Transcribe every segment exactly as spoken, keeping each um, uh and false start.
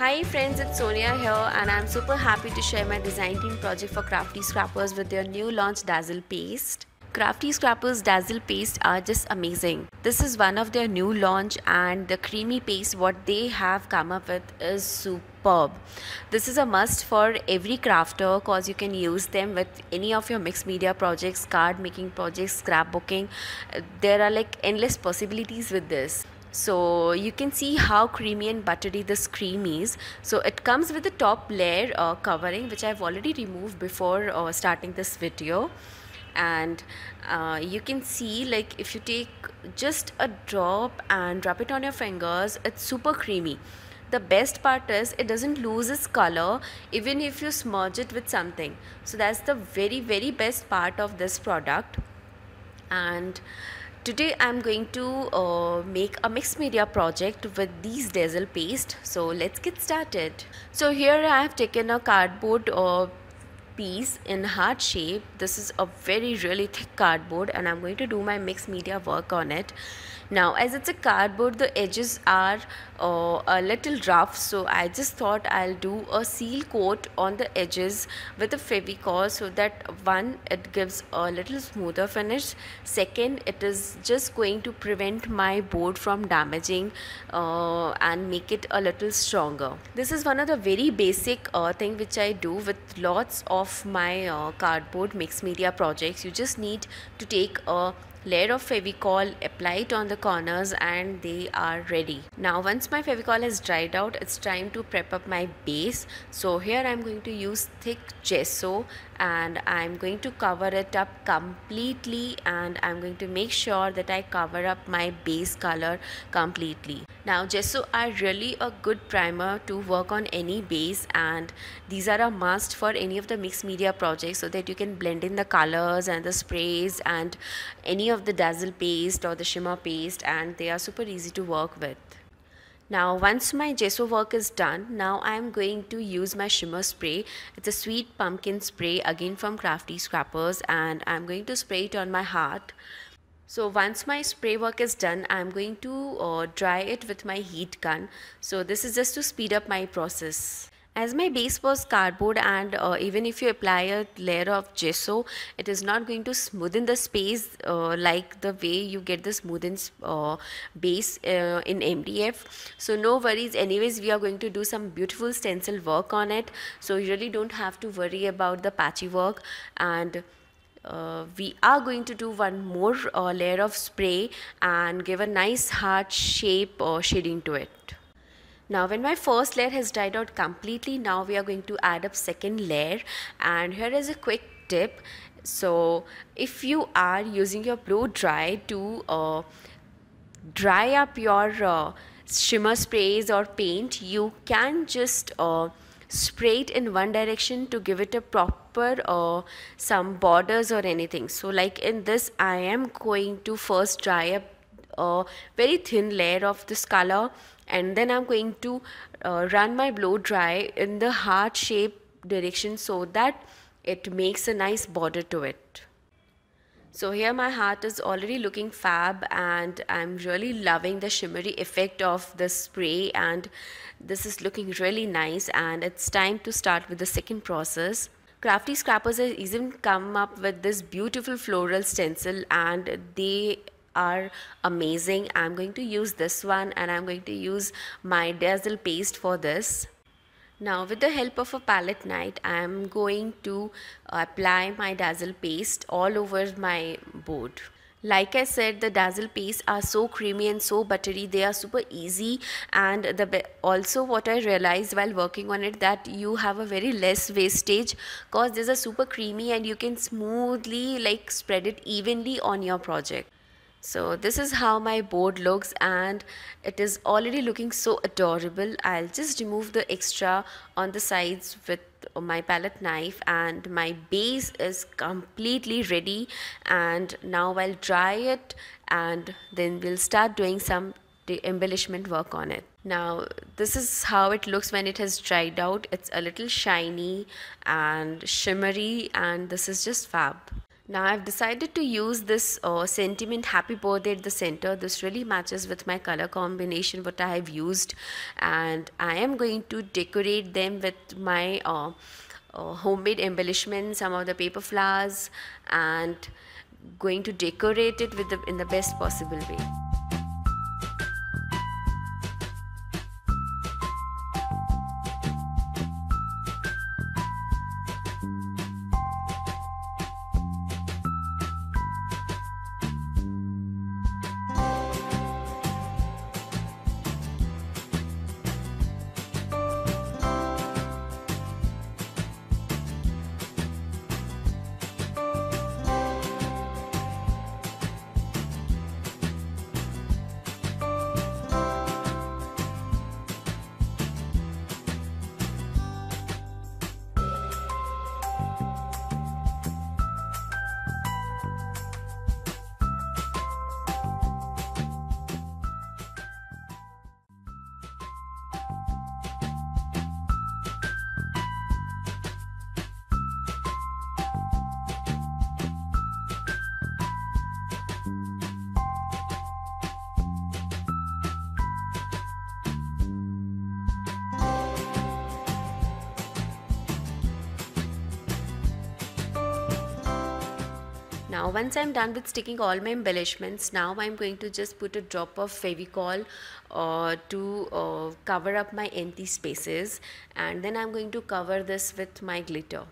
Hi friends, it's Sonia here and I'm super happy to share my design team project for Crafty Scrappers with their new launch Dazzle Paste. Crafty Scrappers Dazzle Paste are just amazing. This is one of their new launch and the creamy paste what they have come up with is superb. This is a must for every crafter cause you can use them with any of your mixed media projects, card making projects, scrapbooking. There are like endless possibilities with this. So you can see how creamy and buttery this cream is. So it comes with the top layer uh, covering which I've already removed before uh, starting this video. And uh, you can see, like, if you take just a drop and drop it on your fingers, it's super creamy. The best part is it doesn't lose its color even if you smudge it with something. So that's the very very best part of this product. And today I'm going to uh, make a mixed media project with these Dazzle paste. So let's get started. So here I have taken a cardboard uh, piece in heart shape. This is a very really thick cardboard and I'm going to do my mixed media work on it. Now as it's a cardboard, the edges are uh, a little rough, so I just thought I'll do a seal coat on the edges with a Fevicol so that one, it gives a little smoother finish, second, it is just going to prevent my board from damaging uh, and make it a little stronger. This is one of the very basic uh, thing which I do with lots of my uh, cardboard mixed media projects. You just need to take a layer of Fevicol, apply it on the corners and they are ready. Now once my Fevicol has dried out, it's time to prep up my base. So here I'm going to use thick gesso and I'm going to cover it up completely and I'm going to make sure that I cover up my base color completely. Now gesso are really a good primer to work on any base and these are a must for any of the mixed media projects so that you can blend in the colors and the sprays and any of the Dazzle paste or the shimmer paste, and they are super easy to work with. Now once my gesso work is done, now I am going to use my shimmer spray. It's a sweet pumpkin spray again from Crafty Scrappers and I'm going to spray it on my heart. So once my spray work is done, I'm going to uh, dry it with my heat gun. So this is just to speed up my process. As my base was cardboard and uh, even if you apply a layer of gesso, it is not going to smoothen the space uh, like the way you get the smoothened uh, base uh, in M D F. So no worries, anyways we are going to do some beautiful stencil work on it. So you really don't have to worry about the patchy work. And Uh, we are going to do one more uh, layer of spray and give a nice heart shape or uh, shading to it. Now when my first layer has dried out completely, now we are going to add up second layer, and here is a quick tip. So if you are using your blow dry to uh, dry up your uh, shimmer sprays or paint, you can just uh, spray it in one direction to give it a proper uh, some borders or anything. So like in this, I am going to first dry up a very thin layer of this color and then I'm going to uh, run my blow dry in the heart shape direction so that it makes a nice border to it. So here my heart is already looking fab and I'm really loving the shimmery effect of the spray, and this is looking really nice, and it's time to start with the second process. Crafty Scrappers has even come up with this beautiful floral stencil and they are amazing. I'm going to use this one and I'm going to use my Dazzle paste for this. Now with the help of a palette knife, I am going to apply my Dazzle paste all over my board. Like I said, the Dazzle paste are so creamy and so buttery, they are super easy, and the also what I realized while working on it, that you have a very less wastage cause these are super creamy and you can smoothly like spread it evenly on your project. So this is how my board looks and it is already looking so adorable. I'll just remove the extra on the sides with my palette knife and my base is completely ready, and now I'll dry it and then we'll start doing some embellishment work on it. Now this is how it looks when it has dried out. It's a little shiny and shimmery and this is just fab. Now I've decided to use this uh, sentiment happy birthday at the center. This really matches with my color combination what I have used, and I am going to decorate them with my uh, uh, homemade embellishments, some of the paper flowers, and going to decorate it with the in the best possible way. Now once I'm done with sticking all my embellishments, now I'm going to just put a drop of Fevicol uh, to uh, cover up my empty spaces, and then I'm going to cover this with my glitter.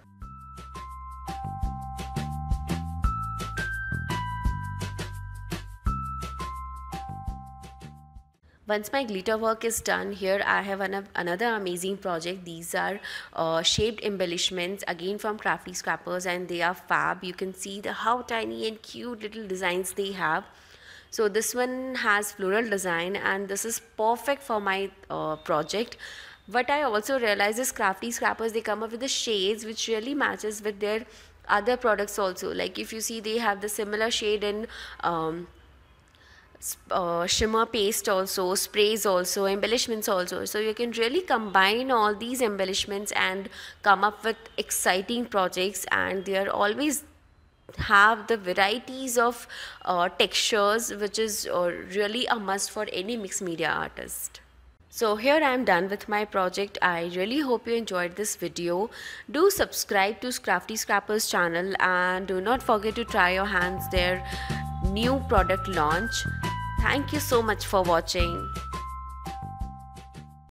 Once my glitter work is done, here I have an, another amazing project. These are uh, shaped embellishments again from Crafty Scrappers, and they are fab. You can see the how tiny and cute little designs they have. So this one has floral design, and this is perfect for my uh, project. What I also realized is Crafty Scrappers, they come up with the shades which really matches with their other products also. Like if you see, they have the similar shade in um, Uh, shimmer paste also, sprays also, embellishments also. So you can really combine all these embellishments and come up with exciting projects, and they are always have the varieties of uh, textures, which is uh, really a must for any mixed media artist. So here I am done with my project. I really hope you enjoyed this video. Do subscribe to Crafty Scrappers channel, and do not forget to try your hands their new product launch. Thank you so much for watching.